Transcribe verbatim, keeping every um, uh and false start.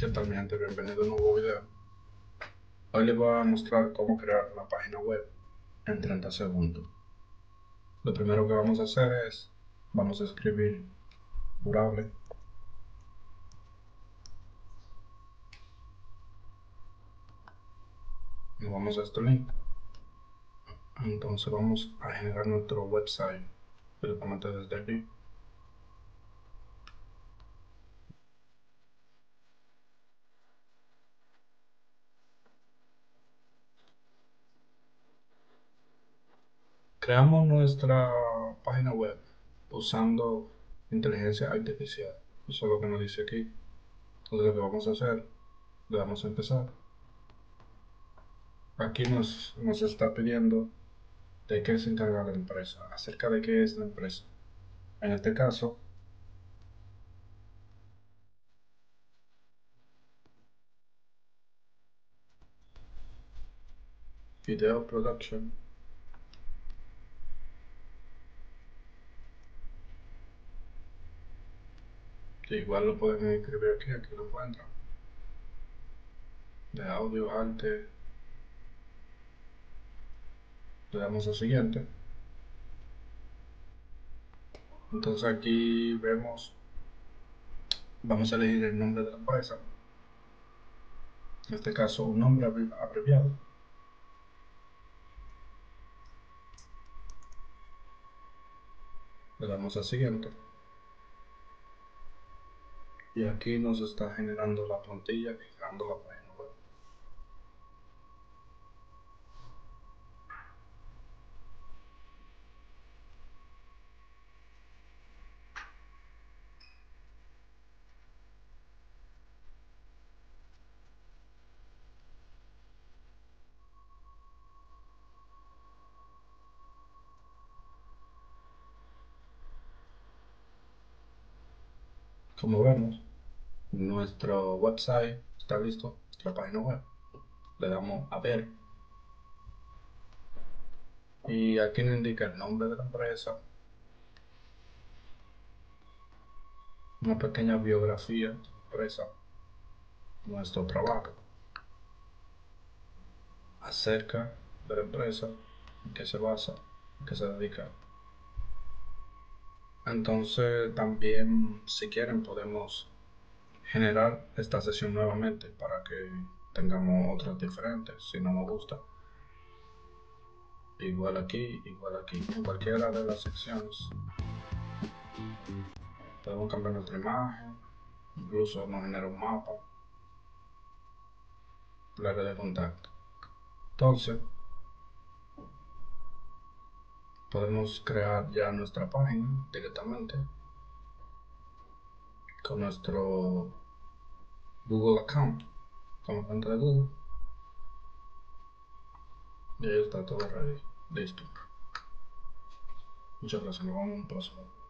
¿Qué tal, mi gente? Bienvenido a un nuevo video. Hoy les voy a mostrar cómo crear una página web en treinta segundos. Lo primero que vamos a hacer es, vamos a escribir Durable. Nos vamos a este link. Entonces vamos a generar nuestro website directamente desde aquí. Creamos nuestra página web usando inteligencia artificial. Eso es lo que nos dice aquí. Entonces lo que vamos a hacer, le damos a empezar. Aquí nos, nos está pidiendo de qué se encarga la empresa, acerca de qué es la empresa. En este caso, Video Production. Que igual lo pueden escribir aquí, aquí lo encuentran. De audio, arte. Le damos a siguiente. Entonces aquí vemos, vamos a elegir el nombre de la empresa. En este caso, un nombre abreviado. Le damos a siguiente. Y aquí nos está generando la plantilla y generando la página web. Como vemos, nuestro website está listo, nuestra página web. Le damos a ver. Y aquí nos indica el nombre de la empresa, una pequeña biografía de la empresa, nuestro trabajo, acerca de la empresa, en qué se basa, en qué se dedica. Entonces también, si quieren, podemos generar esta sesión nuevamente para que tengamos otras diferentes, si no nos gusta. Igual aquí, igual aquí, en cualquiera de las secciones podemos cambiar nuestra imagen, incluso nos genera un mapa, la red de contacto. Entonces podemos crear ya nuestra página directamente con nuestro Google account, con la cuenta de Google. Y ahí está todo ready, listo. Muchas gracias, nos vemos en un próximo.